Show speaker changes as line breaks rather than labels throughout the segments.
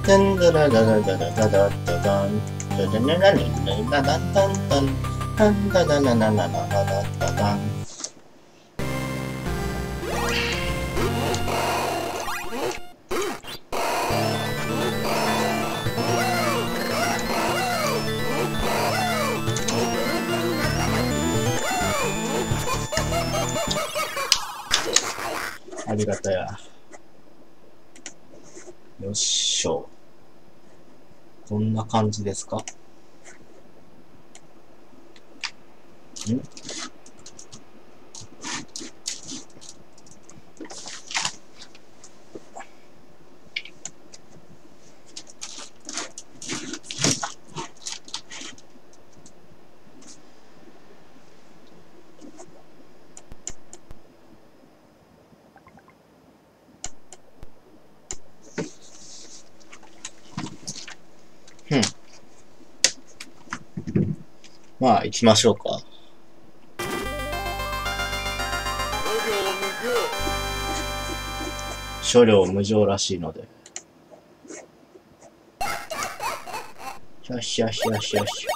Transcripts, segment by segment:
ダンダラダラダラダダダダンダダナナナナナダダンダンダンダンダダナナナナダダダン。ありがたや。よっしょ。こんな感じですか？ん？まあ、行きましょうか。諸行無常らしいので。よしよしよしよし。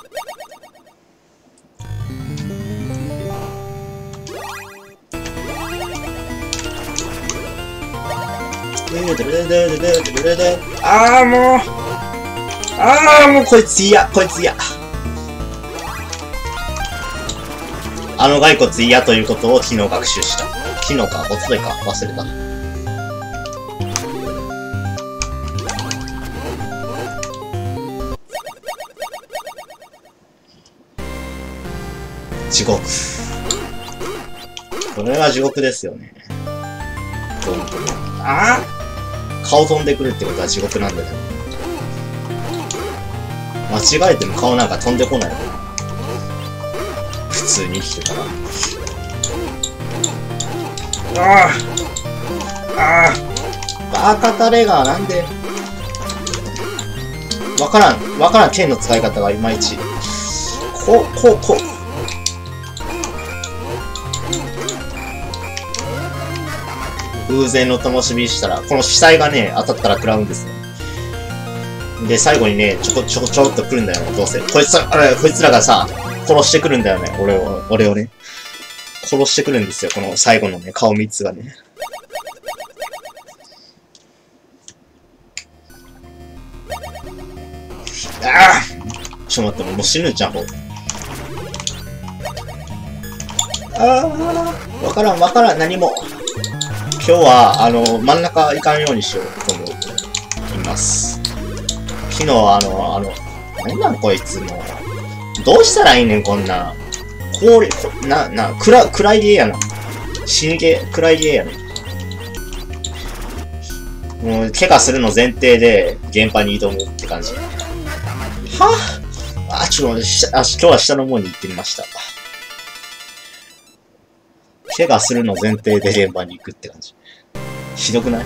ああ、もう。ああ、もうこいつ嫌、こいつ嫌。あの骸骨嫌ということを昨日学習した。昨日か、おとといか、忘れた。地獄。これは地獄ですよね。ああ、顔飛んでくるってことは地獄なんだよ。間違えても顔なんか飛んでこないよ。普通に生きてたら。ああ、ああ、バカタレがなんで。わからん、剣の使い方がいまいち。こう。偶然の灯火したら、この死体がね、当たったら食らうんですよ。で、最後にね、ちょろっと来るんだよね、どうせ。こいつらがさ、殺してくるんだよね、俺をね。殺してくるんですよ、この最後のね、顔3つがね。ああ！ちょっと待って、もう死ぬんちゃう。ああ！わからん、何も。今日は、真ん中行かんようにしようと思っています。昨日、何なんこいつも。どうしたらいいねん、こんな。暗いゲーやな。死にゲー、暗いゲーやねん。もう、怪我するの前提で、現場に挑むって感じ。はぁ、ちょっと待って、今日は下の方に行ってみました。怪我するの前提で現場に行くって感じ。ひどくない？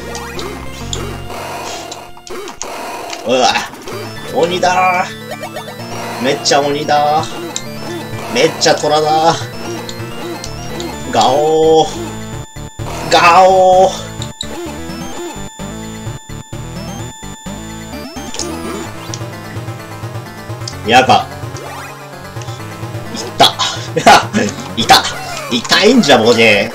うわ、鬼だー。めっちゃ鬼だー。めっちゃ虎だー。ガオー。やば。痛いんじゃ、ボジェ。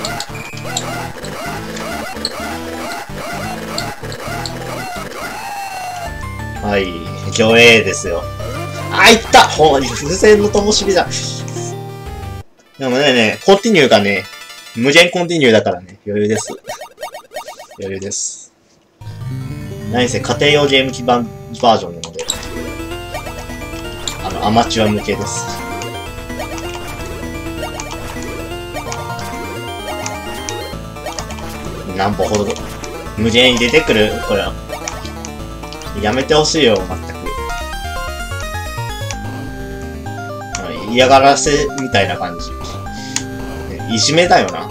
はい、魚影ですよ。あ、いった！風船の灯火だ。でもね、コンティニューがね、無限コンティニューだからね、余裕です。何せ家庭用ゲーム基盤バージョンなので、アマチュア向けです。何歩ほど、無限に出てくるこれは。やめてほしいよ、全く。嫌がらせみたいな感じ。いじめだよな。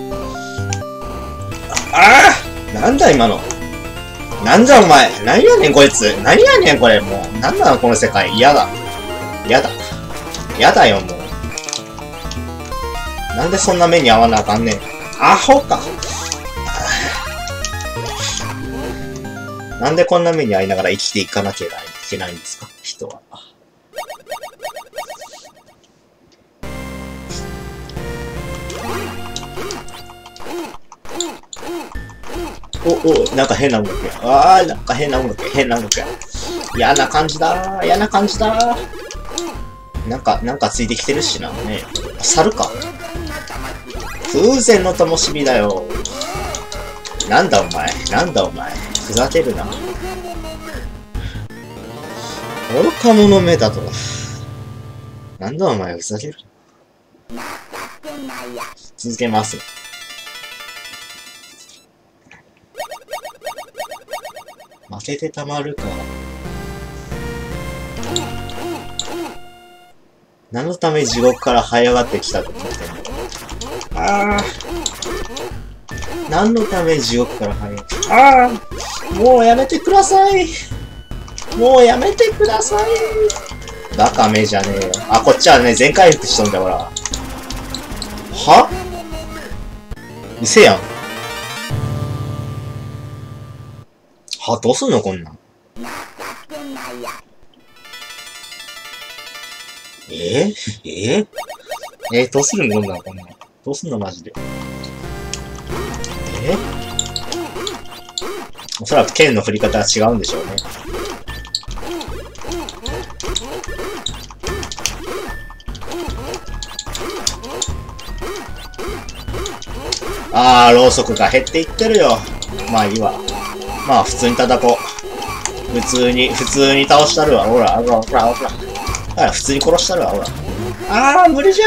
ああ！なんだ今の。なんじゃお前。何やねんこいつ。何やねんこれ。もう。なんなのこの世界。嫌だ。やだよ、もう。なんでそんな目に遭わなあかんねん。アホか。 なんでこんな目に遭いながら生きていかなきゃいけないんですか、人は。なんか変な音楽や。なんか変な音楽や。嫌な感じだー。なんかついてきてるしな。ね。猿か。風前の灯火だよ。なんだお前。ふざけるな。愚か者めだと。なんだお前、ふざけるな。続けます。負けてたまるか。何のため地獄から這い上がってきたと思ってんの。何のため地獄から這い上がってきた。もうやめてください。バカめじゃねえよ。こっちはね、全回復しとんだから。は？うせやん。どうすんのこんなん。どうするのこんなん。どうすんのマジで。おそらく剣の振り方は違うんでしょうね。ろうそくが減っていってるよ。まあいいわ。まあ普通に叩こう。普通に倒したるわ。ほら。普通に殺したるわ。ほら。無理じゃ。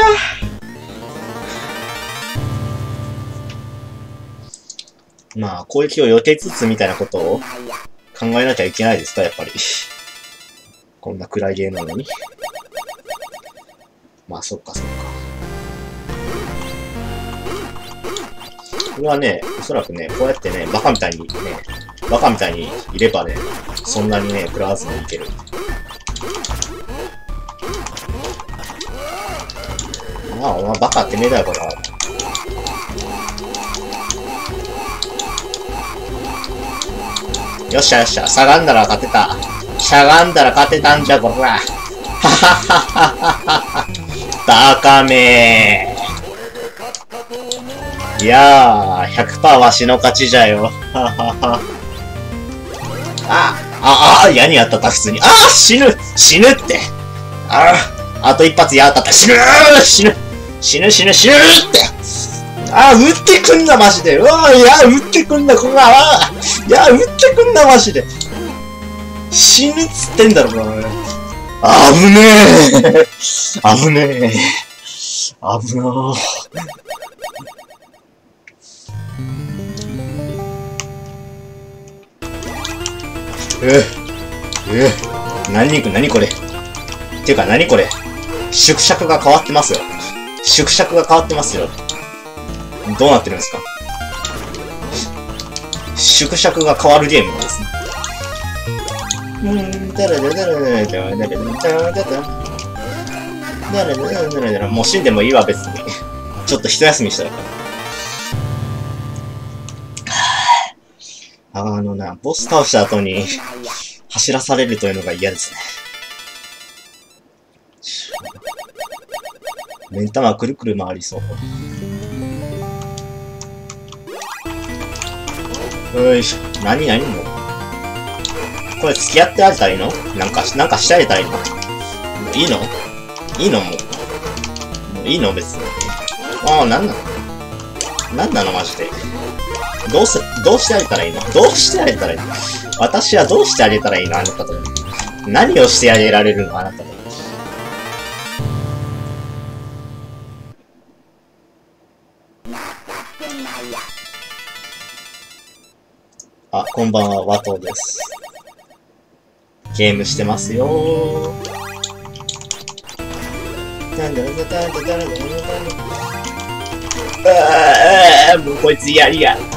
まあ攻撃を避けつつみたいなことを考えなきゃいけないですか、やっぱり。こんな暗いゲームなのに。まあそっか。これはね、おそらくね、こうやってね、バカみたいにいればね、そんなにね、食らわずにいける。お前バカってねえだよ、これは。よっしゃ。しゃがんだら勝てたんじゃ、こら。バカめー。いやー、100% わしの勝ちじゃよ。矢に当たった、普通に。死ぬって。あと一発矢当たった。死ぬって。撃ってくんな、マジで。撃ってくんな、こら。撃ってくんな、マジで。死ぬっつってんだろ、これ。危ねえ。危なー。何これ。っていうか何これ。縮尺が変わってますよ。どうなってるんですか？縮尺が変わるゲームなんですね。もう死んでもいいわ、別に。ちょっと一休みしたら。ボス倒した後に走らされるというのが嫌ですね。目ん玉くるくる回りそう。よいしょ。何も。これ付き合ってあげたらいいの？なんかしてあげたらいいの？いいのもういいの別に。なんなのマジで。どうしてあげたらいいの？私はどうしてあげたらいいの？あなたと。何をしてあげられるの？あなたと。こんばんは、和藤です。ゲームしてますよー。もうこいつやりや。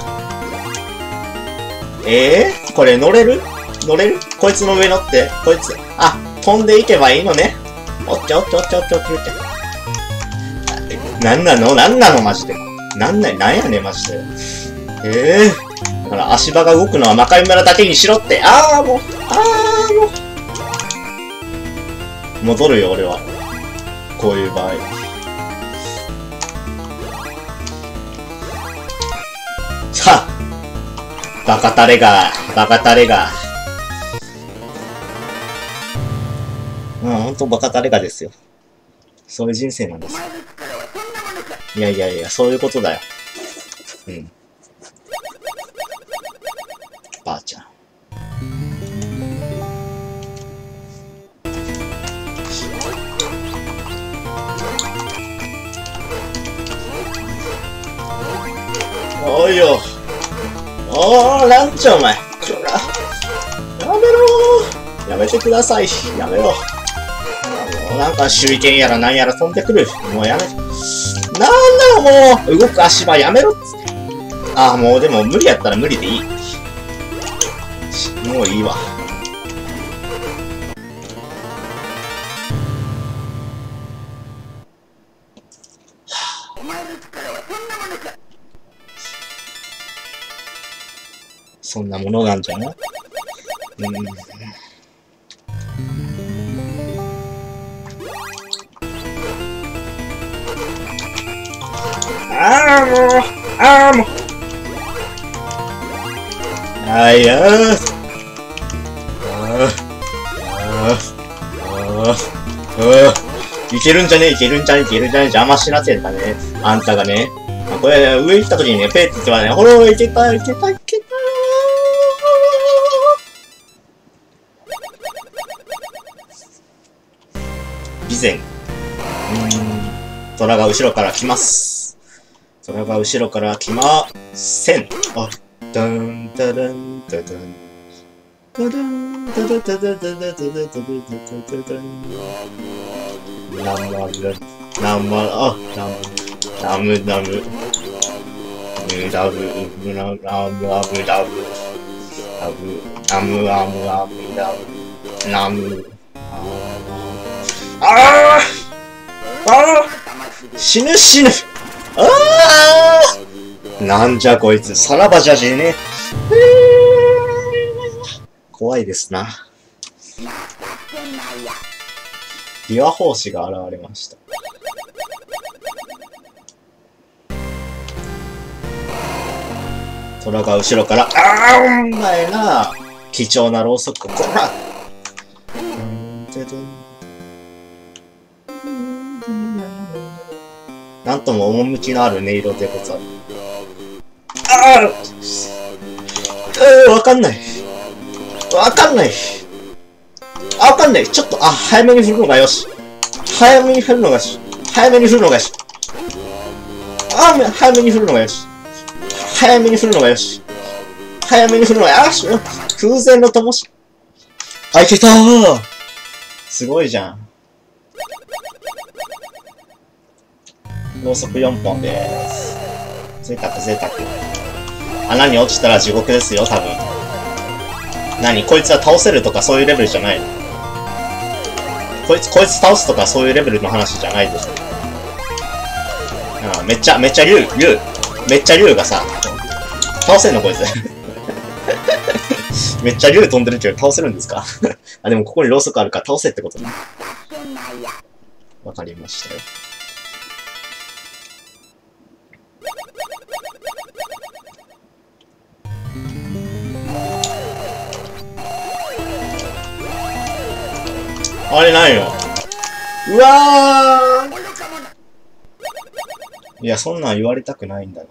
これ乗れる？こいつの上乗って。こいつ。飛んでいけばいいのね。おっちょ。なんなのマジで。なんやねん、マジで。 だから足場が動くのは魔界村だけにしろって。もう。戻るよ、俺は。こういう場合。さあバカタレが。ほんとバカタレがですよ。そういう人生なんですよ。いや、そういうことだよ。ばあちゃん。おいよ。ランチョお前。やめろー。やめてください。やめろ。なんか手裏剣やらなんやら飛んでくる。もうやめ。なんだよもう。動く足場やめろっつって。もうでも無理やったら無理でいい。もういいわ。そんなものなんじゃない？もう。いけるんじゃね邪魔しなせんだね。あんたがね。これ、上行った時にね、ペーって言ってはね、ほら、いけた。備前。虎が後ろから来ます。虎が後ろから来ません。ダンダダンダダン。ダダンダダダダダダダダダダダン。死ぬなんじゃこいつ、さらばじゃじね。怖いですな。琵琶法師が現れました。虎が後ろから、お前な、貴重なろうそく、こらなんとも趣のある音色でござる。わかんない。ちょっと、早めに振るのがよし。早めに振るのがよし。早めに振るのがよし。空前の灯し。いけたー。すごいじゃん。ろうそく4本でーす。贅沢。穴に落ちたら地獄ですよ、多分。こいつは倒せるとかそういうレベルじゃないの？こいつ倒すとかそういうレベルの話じゃないでしょ。めっちゃ竜がさ、倒せんのこいつ。めっちゃ竜飛んでるけど倒せるんですか？でもここにろうそくあるから倒せってことね。わかりましたよ。あれないよ。うわー。いや、そんなん言われたくないんだが。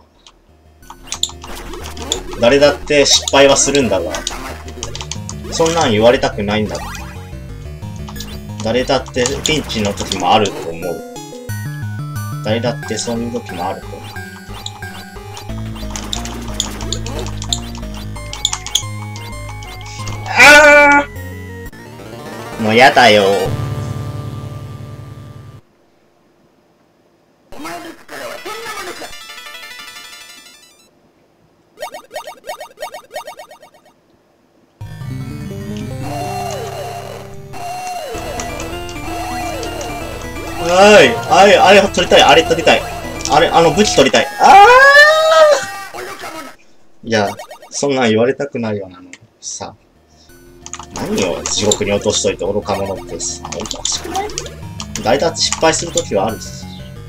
誰だって失敗はするんだが。そんなん言われたくないんだが。誰だってピンチの時もあると思う。誰だってそういう時もあると思う。もうやだよ。あれ取りたい。武器取りたい。いや、 そんなん言われたくないよな、さ。何を地獄に落としといて愚か者ってさ、おかしくない？誰だって失敗するときはあるし。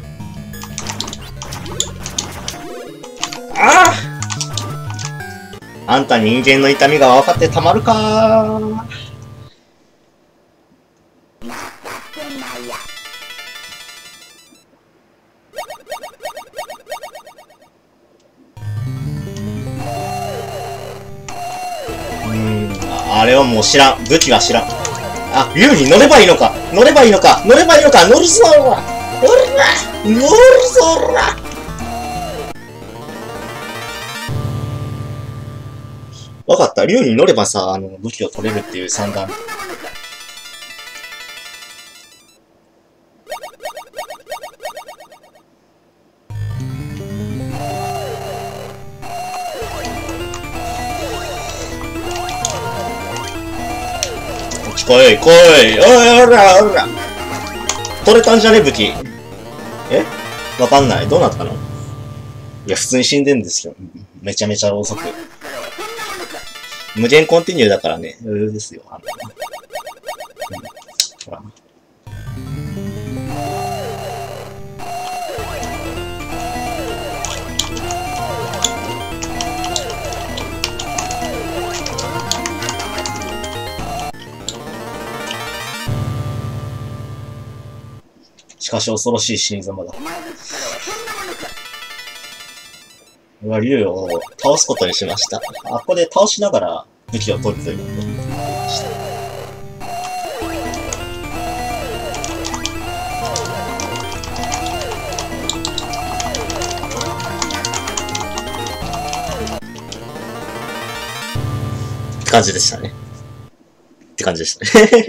ああ！あんた人間の痛みが分かってたまるかー。あれはもう知らん。武器は知らん。あ、竜に乗ればいいのか乗ればいいのか乗ればいいのか乗るぞー乗るぞーわかった。竜に乗ればさ、武器を取れるっていう算段。来い、来い、おい、おら、おら。取れたんじゃね武器。え？わかんない。どうなったの？いや、普通に死んでんですよ。めちゃめちゃ遅く。無限コンティニューだからね。ですよ。ほら。しかし恐ろしい死に様だ。うわ、竜を倒すことにしました。あ、ここで倒しながら武器を取るということにした。って感じでしたね。って感じでしたね。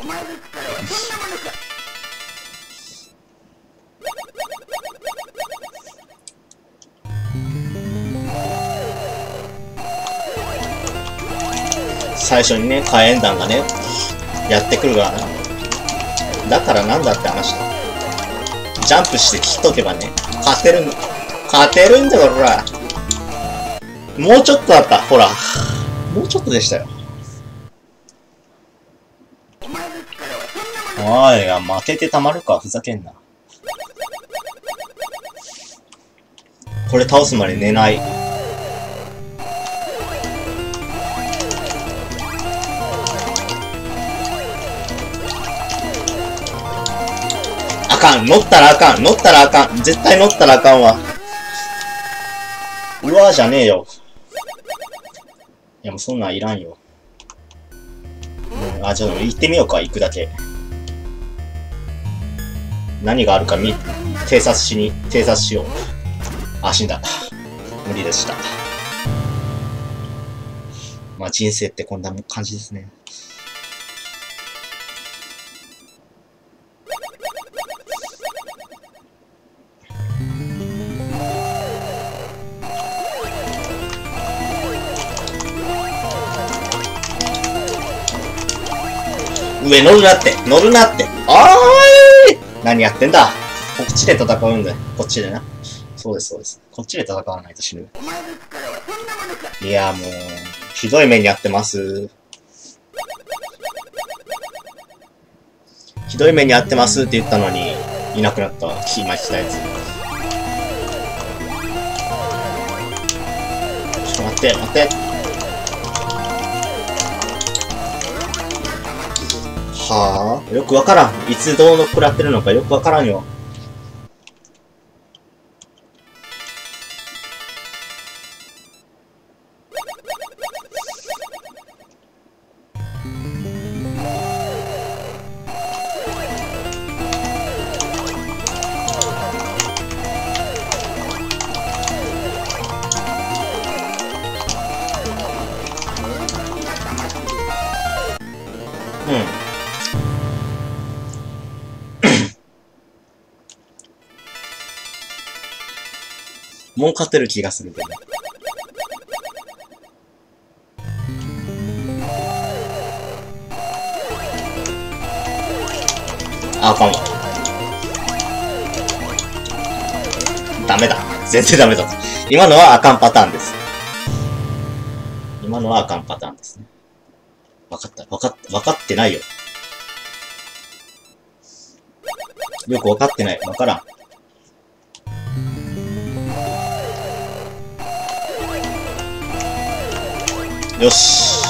最初にね、火炎弾がね、やってくるからな。だからなんだって話だ。ジャンプして切っとけばね、勝てるんだよ、ほら。もうちょっとだった、ほら。もうちょっとでしたよ。おいが、負けてたまるか、ふざけんな。これ倒すまで寝ない。あかん、乗ったらあかん、乗ったらあかん。絶対乗ったらあかんわ。うわーじゃねえよ。いやもうそんなんいらんよ。あ、ちょっと行ってみようか、行くだけ。何があるか偵察しよう。あ、死んだ。無理でした。まあ人生ってこんな感じですね。上乗るなって、乗るなって。おーい！何やってんだ。こっちで戦うんだよ。こっちでな。そうです、そうです。こっちで戦わないと死ぬ。いや、もう、ひどい目に遭ってます。ひどい目に遭ってますって言ったのに、いなくなった。今来たやつ。ちょっと待って、待って。はあ、よくわからん。いつどうの食らってるのかよくわからんよ。もう勝てる気がするけど。あ、あかんわ。ダメだ。全然ダメだ。今のはあかんパターンです。 今のはあかんパターンですね。わかってないよ。よくわかってない。わからん。よし。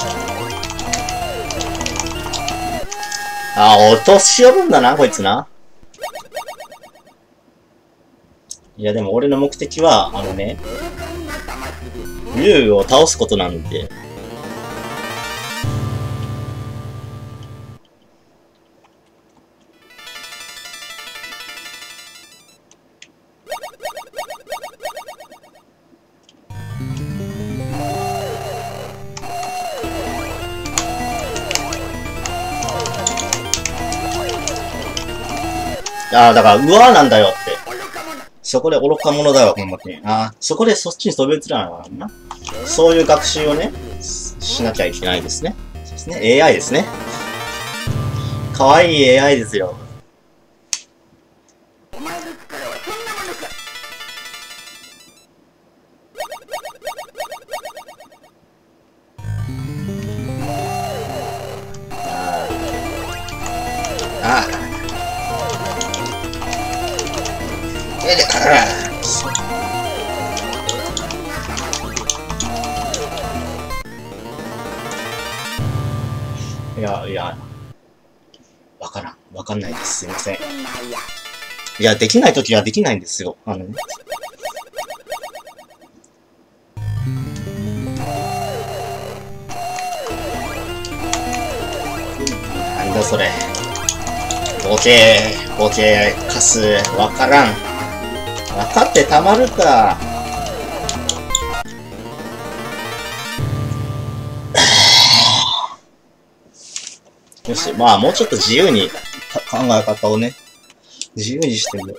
あ、落とし寄るんだな、こいつな。いや、でも俺の目的は、竜を倒すことなんで。ああ、だから、うわーなんだよって。そこで愚か者だよ、ほんまに。ああ、そこでそっちに飛び移らなあかんな。そういう学習をね、しなきゃいけないですね。そうですね。AI ですね。かわいい AI ですよ。ああ。いや、わかんないです。すいません。いや、できないときはできないんですよ。なんだそれ。ボケ、カス、わからん。わかってたまるか。よし、まあ、もうちょっと自由に考え方をね、自由にしてみよう。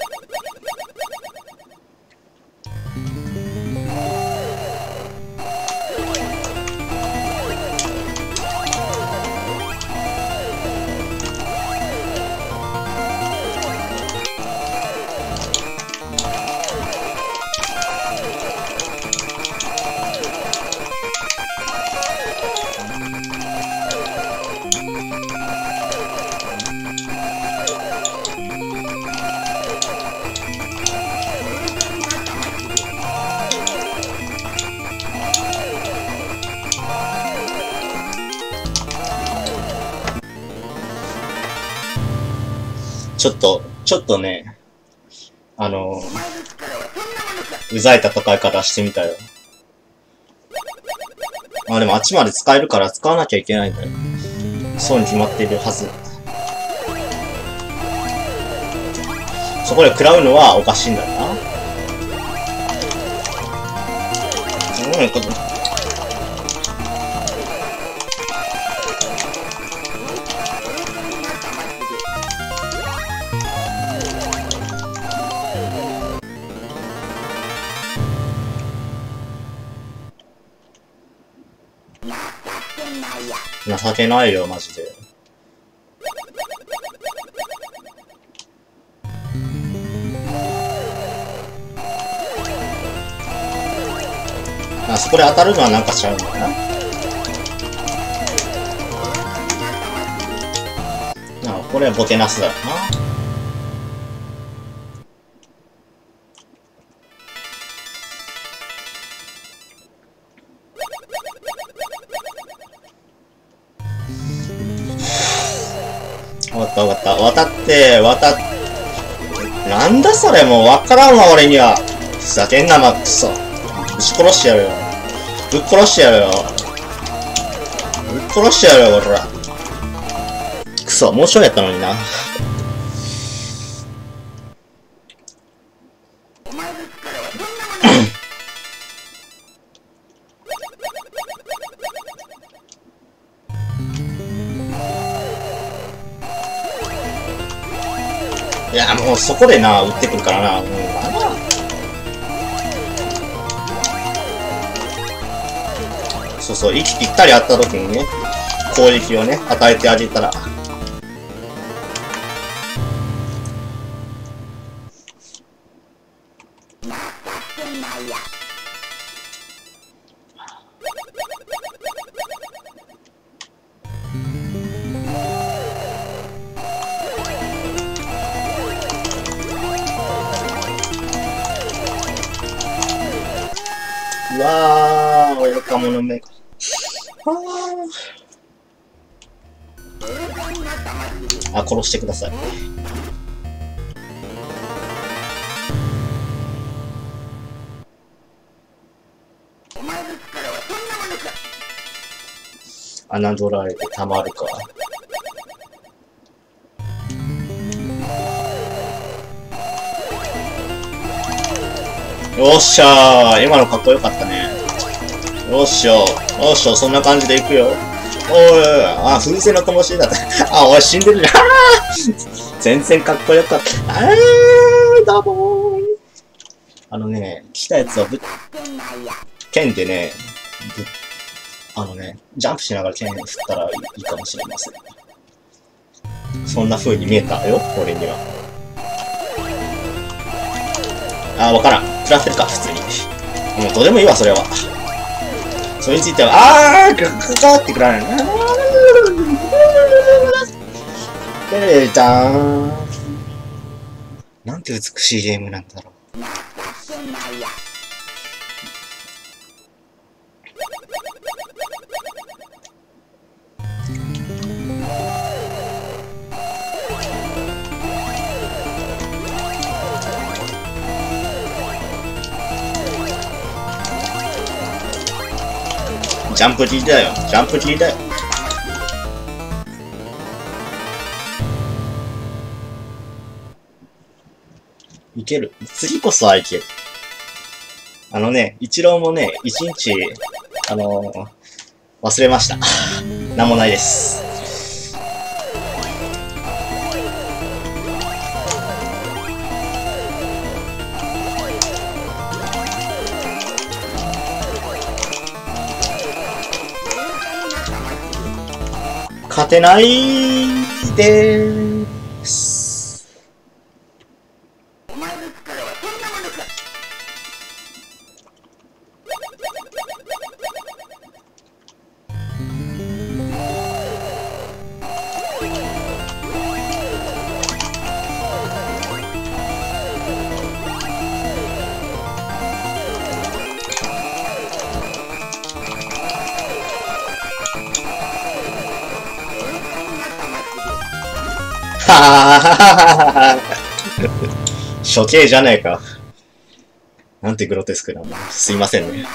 ちょっとね、うざい戦い方してみたよ。まあでもあっちまで使えるから使わなきゃいけないんだよ。そうに決まっているはず。そこで食らうのはおかしいんだよな。情けないよ、マジで。あそこで当たるのはなんかちゃうんだな。これはボケナスだよな。わかった。渡って、なんだそれ、もうわからんわ、俺には。ふざけんな、マックソ。ぶち殺してやるよ。ぶっ殺してやるよ。俺ら。くそ、もうちょいやったのにな。いや、もうそこでな、撃ってくるからな。そう、息ぴったりあった時にね、攻撃をね、与えてあげたら。 うわー、愚か者めが。あ、殺してください。侮られてたまるか。よっしゃー、今のかっこよかったね。よっしゃー、よっしゃー、そんな感じでいくよ。おい、あ、風船の灯火だった。あ、おい、死んでるじゃん。全然かっこよかった。どうもー。来たやつは剣でね、ジャンプしながら剣振ったらいいかもしれません。そんな風に見えたよ、俺には。あ、わからん。食らってるか、普通に。もうどうでもいいわ、それは。それについては、ガーってくらない。じゃーん。なんて美しいゲームなんだろう。ジャンプ D だよ。ジャンプ D だよ。いける。次こそはいける。イチローもね、一日、忘れました。なんもないです。勝てないでーす。処刑じゃねえか。なんてグロテスクなの。すいませんね。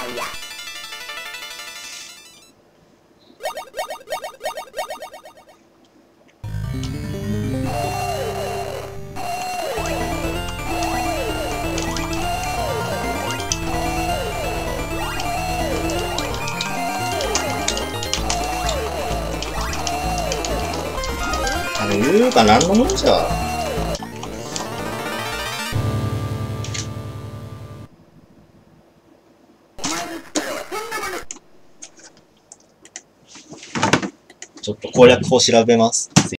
言うかなんのもんじゃ。ちょっと攻略法調べます。